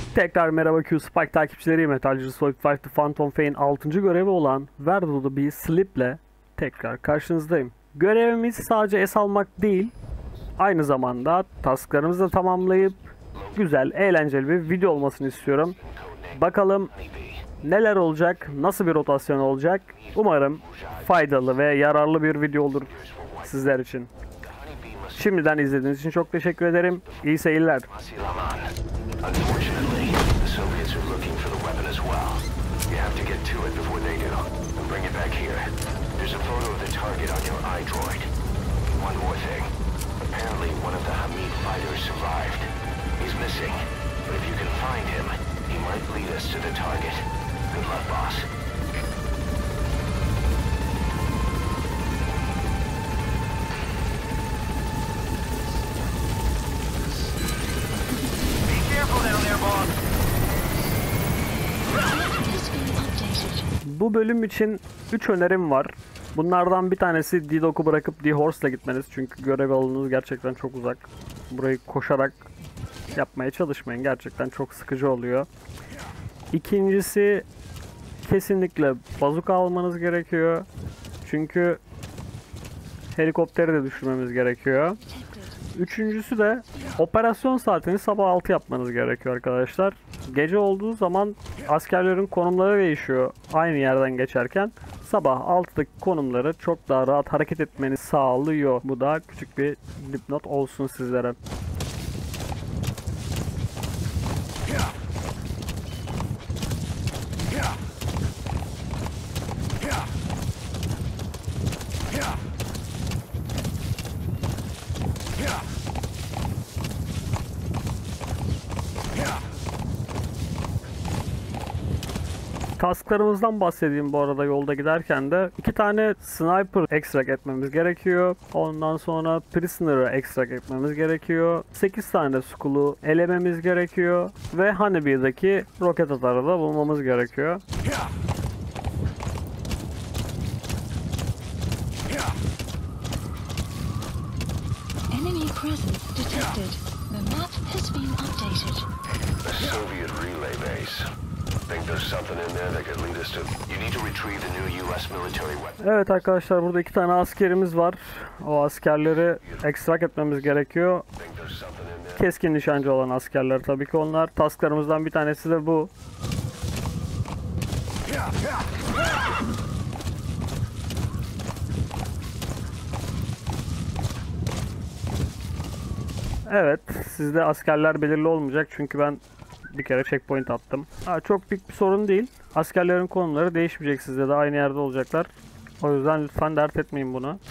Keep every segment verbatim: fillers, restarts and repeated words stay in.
Tekrar merhaba Q Spike takipçileri, Metalci Solid beş The Phantom Pain altıncı görevi olan Where Do The Bees Sleep'le tekrar karşınızdayım. Görevimiz sadece es almak değil, aynı zamanda tasklarımızı da tamamlayıp güzel, eğlenceli bir video olmasını istiyorum. Bakalım neler olacak, nasıl bir rotasyon olacak. Umarım faydalı ve yararlı bir video olur sizler için. Şimdiden izlediğiniz için çok teşekkür ederim. İyi seyirler. Unfortunately, the Soviets are looking for the weapon as well. You have to get to it before they do. And bring it back here. There's a photo of the target on your iDroid. One more thing. Apparently one of the Hamid fighters survived. He's missing. But if you can find him, he might lead us to the target. Good luck, boss. Bu bölüm için üç önerim var. Bunlardan bir tanesi D dok'u bırakıp D-Horse'la gitmeniz. Çünkü görev alanınız gerçekten çok uzak. Burayı koşarak yapmaya çalışmayın. Gerçekten çok sıkıcı oluyor. İkincisi, kesinlikle bazuka almanız gerekiyor. Çünkü helikopteri de düşürmemiz gerekiyor. Üçüncüsü de operasyon saatini sabah altı yapmanız gerekiyor arkadaşlar. Gece olduğu zaman askerlerin konumları değişiyor aynı yerden geçerken. Sabah altıdaki konumları çok daha rahat hareket etmeni sağlıyor. Bu da küçük bir dipnot olsun sizlere. Tasklarımızdan bahsedeyim bu arada yolda giderken de. iki tane sniper extract etmemiz gerekiyor. Ondan sonra prisoner'ı extract etmemiz gerekiyor. sekiz tane skull'u elememiz gerekiyor. Ve Honeybee'deki roket atarı da bulmamız gerekiyor. Enemy presence detected. The map has been updated. A Soviet relay base. Think there's something in there that could lead us to... You need to retrieve the new U S military weapon. Evet arkadaşlar, burada iki tane askerimiz var. O askerleri extract etmemiz gerekiyor. Think there's something in there. Keskin nişancı olan askerler tabii ki onlar. Tasklarımızdan bir tanesi de bu. Evet, sizde askerler belirli olmayacak çünkü ben bir kere checkpoint attım. Ha, çok büyük bir sorun değil. Askerlerin konumları değişmeyecek, sizde de aynı yerde olacaklar. O yüzden lütfen dert etmeyin bunu.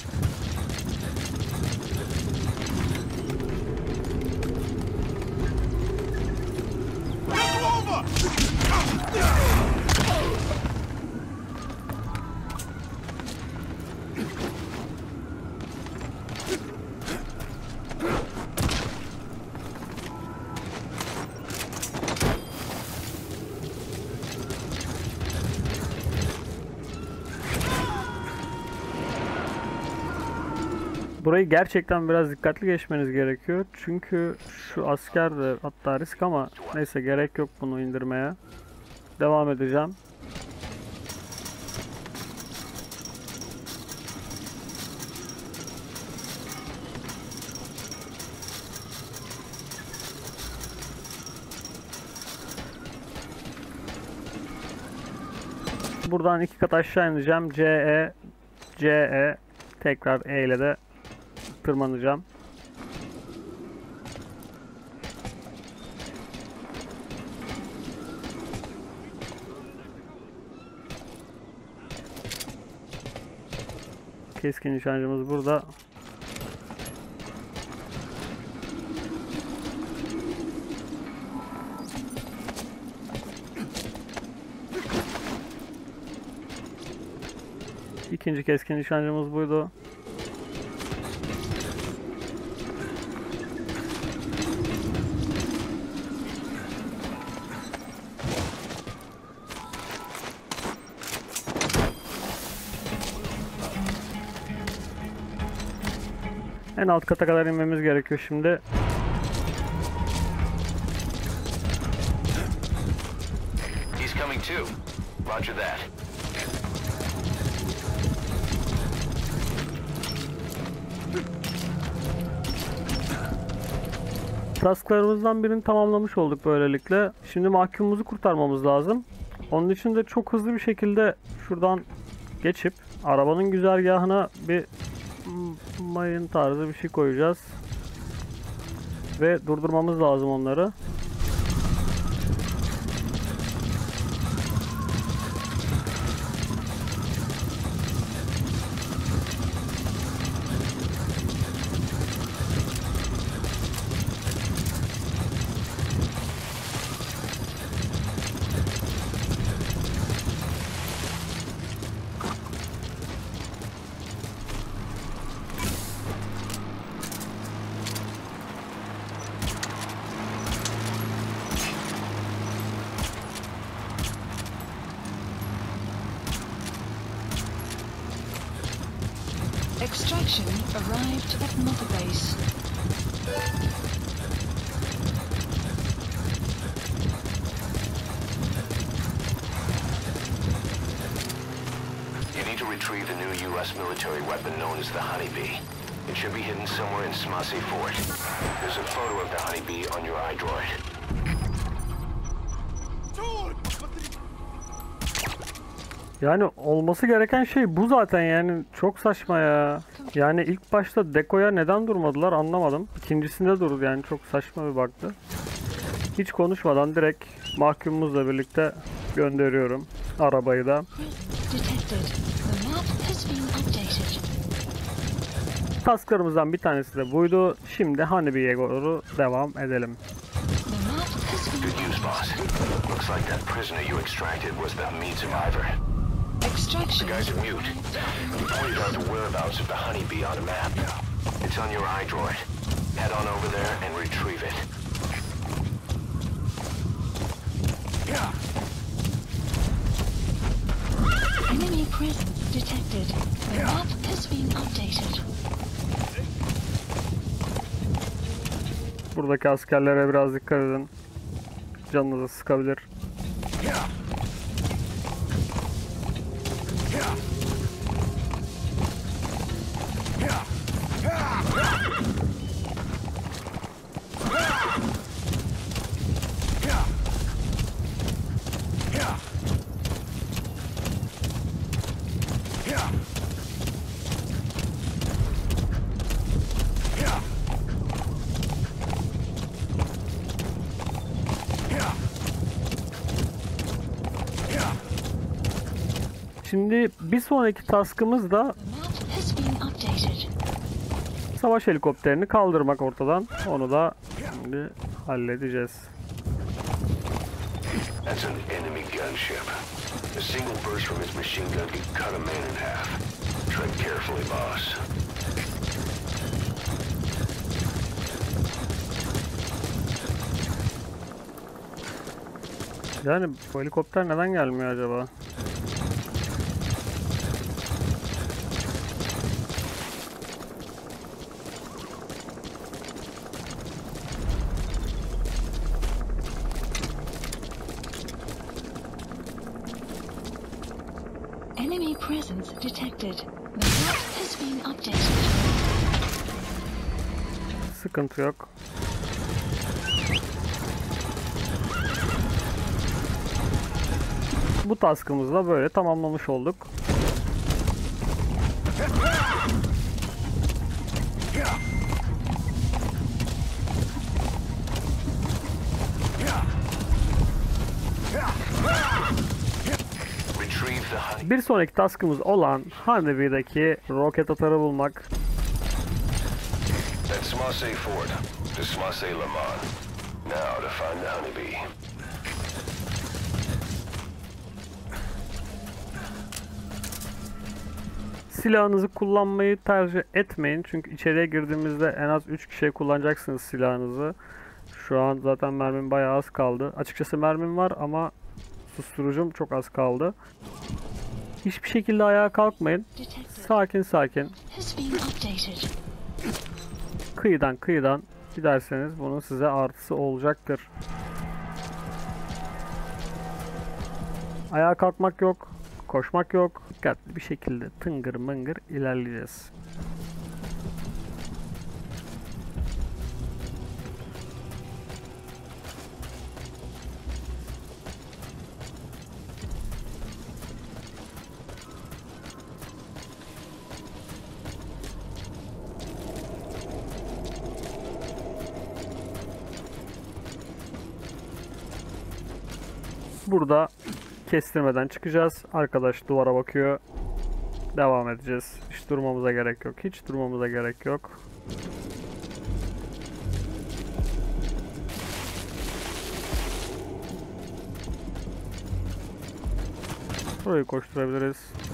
Burayı gerçekten biraz dikkatli geçmeniz gerekiyor. Çünkü şu asker de hatta risk ama neyse, gerek yok bunu indirmeye. Devam edeceğim. Buradan iki kat aşağı ineceğim. C E C E tekrar E ile de tırmanacağım. Keskin nişancımız burada. İkinci keskin nişancımız buydu. En alt kata kadar inmemiz gerekiyor şimdi. coming too. Roger that. Tasklarımızdan birini tamamlamış olduk böylelikle. Şimdi mahkumumuzu kurtarmamız lazım. Onun için de çok hızlı bir şekilde şuradan geçip arabanın güzergahına bir mayın tarzı bir şey koyacağız. Ve durdurmamız lazım onları. Extraction arrived at Mother Base. You need to retrieve the new U S military weapon known as the Honeybee. It should be hidden somewhere in Smasei Fort. There's a photo of the Honeybee on your iDroid. Yani olması gereken şey bu zaten, yani çok saçma ya. Yani ilk başta dekoya neden durmadılar anlamadım. İkincisinde durdu, yani çok saçma bir baktı. Hiç konuşmadan direkt mahkumumuzla birlikte gönderiyorum arabayı da. Tasklarımızdan bir tanesi de buydu. Şimdi Honeybee'ye doğru devam edelim. Good news, boss. Looks like that prisoner you extracted was the meat survivor. Extraction. The guy's a mute. He pointed out the whereabouts of the Honeybee on a map. It's on your iDroid. Head on over there and retrieve it. Enemy presence detected. The map has been updated. Buradaki askerlere biraz dikkat edin. Canınızı sıkabilir. Şimdi bir sonraki taskımız da savaş helikopterini kaldırmak ortadan. Onu da şimdi halledeceğiz. That's an enemy gunship. A single burst from its machine gun could cut a man in half. Tread carefully, boss. Yani bu helikopter neden gelmiyor acaba? Enemy presence detected. The map has been updated. Sıkıntı yok. Bu taskımızı da böyle tamamlamış olduk. Bir sonraki taskımız olan Honeybee'deki roket atarı bulmak. At Smasei Fort, to Smasei Lamont. Now to find the Honeybee. Silahınızı kullanmayı tercih etmeyin. Çünkü içeriye girdiğimizde en az üç kişiye kullanacaksınız silahınızı. Şu an zaten mermim bayağı az kaldı. Açıkçası mermim var ama susturucum çok az kaldı. Hiçbir şekilde ayağa kalkmayın. Sakin sakin. Kıyıdan kıyıdan giderseniz bunun size artısı olacaktır. Ayağa kalkmak yok. Koşmak yok. Dikkatli bir şekilde tıngır mıngır ilerleyeceğiz. Burada kestirmeden çıkacağız. Arkadaş duvara bakıyor. Devam edeceğiz. Hiç durmamıza gerek yok. Hiç durmamıza gerek yok. Burayı koşturabiliriz.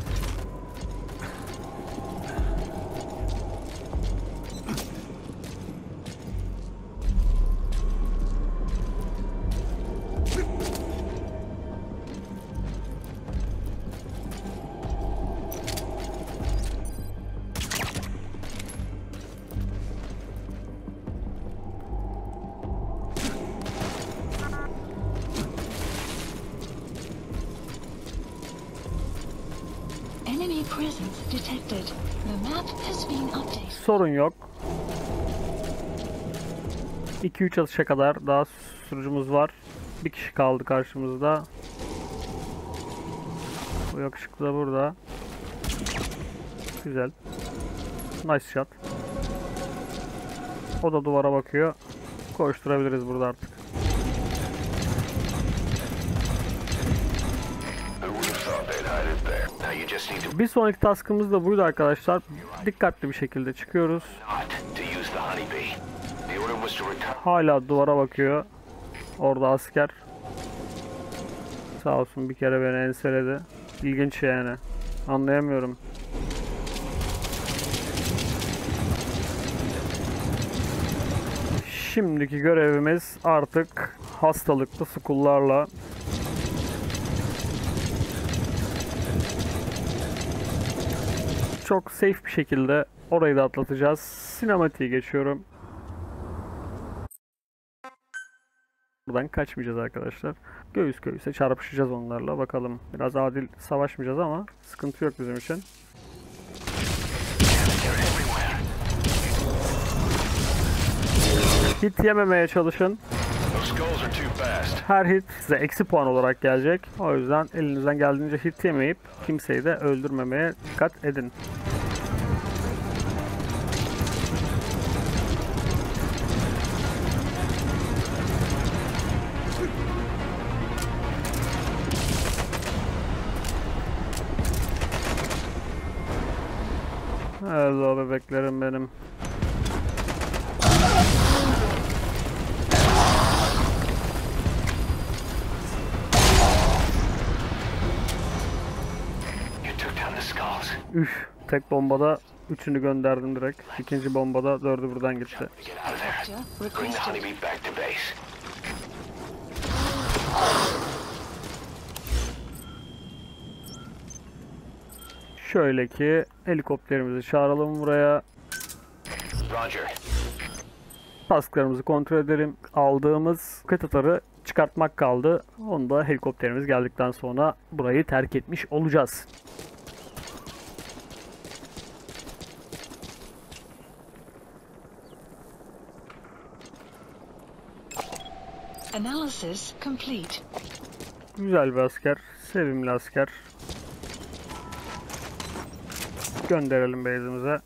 Enemy presence detected. The map has been updated. Sorun yok. iki üç atışa kadar daha sürücümüz var. Bir kişi kaldı karşımızda. Bu yakışıklı da burada. Güzel. Nice shot. O da duvara bakıyor. Koşturabiliriz burada artık. Bir sonraki taskımız da buydu arkadaşlar. Dikkatli bir şekilde çıkıyoruz. Hala duvara bakıyor. Orada asker. Sağ olsun bir kere beni enseledi. İlginç yani. Anlayamıyorum. Şimdiki görevimiz artık hastalıklı skullarla çok safe bir şekilde orayı da atlatacağız. Sinematiğe geçiyorum. Buradan kaçmayacağız arkadaşlar. Göğüs göğüse çarpışacağız onlarla. Bakalım. Biraz adil savaşmayacağız ama sıkıntı yok bizim için. Hit yememeye çalışın. Her hit size eksi puan olarak gelecek. O yüzden elinizden geldiğince hit yemeyip kimseyi de öldürmemeye dikkat edin. Hello bebeklerim benim. Üf, tek bombada üçünü gönderdim direkt. İkinci bombada dördü buradan gitti. Şöyle ki helikopterimizi çağıralım buraya. Tasklarımızı kontrol edelim. Aldığımız kıtaları çıkartmak kaldı. Onu da helikopterimiz geldikten sonra burayı terk etmiş olacağız. Analysis complete. Güzel bir asker, sevimli asker. Gönderelim base'imize.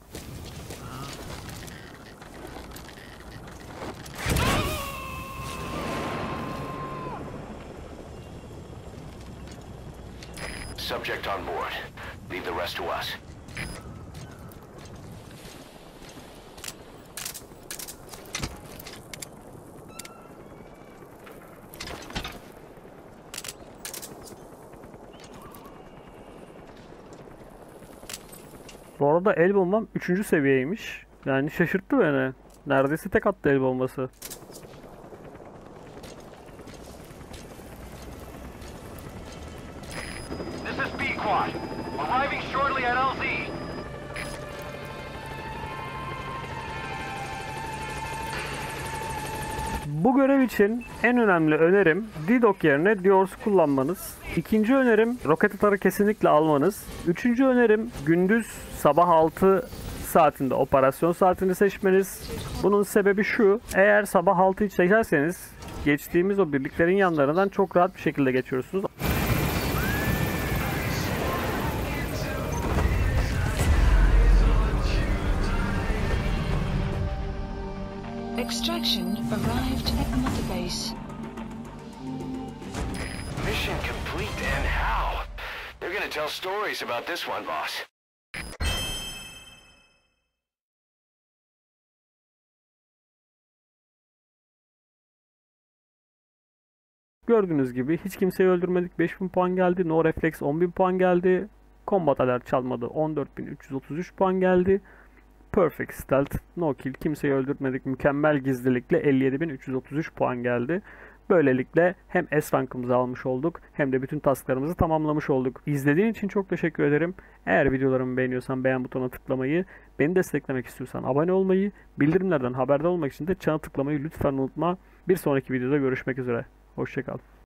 Subject on board. Leave the rest to us. Bu arada el bombam üçüncü seviyeymiş. Yani şaşırttı beni. Neredeyse tek attı el bombası. This is B-Quad. Arriving shortly at L Z. Bu görev için en önemli önerim D D O K yerine D H O R S kullanmanız. İkinci önerim roket atarı kesinlikle almanız. Üçüncü önerim gündüz sabah altı saatinde operasyon saatini seçmeniz. Bunun sebebi şu: eğer sabah altıyı seçerseniz geçtiğimiz o birliklerin yanlarından çok rahat bir şekilde geçiyorsunuz. Extraction arrived at Mother Base. Mission complete, and how? They're gonna tell stories about this one, boss. Gördüğünüz gibi hiç kimseyi öldürmedik. beş bin puan geldi. No Reflex on bin puan geldi. Combat Alert çalmadı. on dört bin üç yüz otuz üç puan geldi. Perfect Stealth, No Kill, kimseyi öldürmedik. Mükemmel gizlilikle elli yedi bin üç yüz otuz üç puan geldi. Böylelikle hem S rankımızı almış olduk hem de bütün tasklarımızı tamamlamış olduk. İzlediğin için çok teşekkür ederim. Eğer videolarımı beğeniyorsan beğen butonuna tıklamayı, beni desteklemek istiyorsan abone olmayı, bildirimlerden haberdar olmak için de çana tıklamayı lütfen unutma. Bir sonraki videoda görüşmek üzere. Hoşça kal.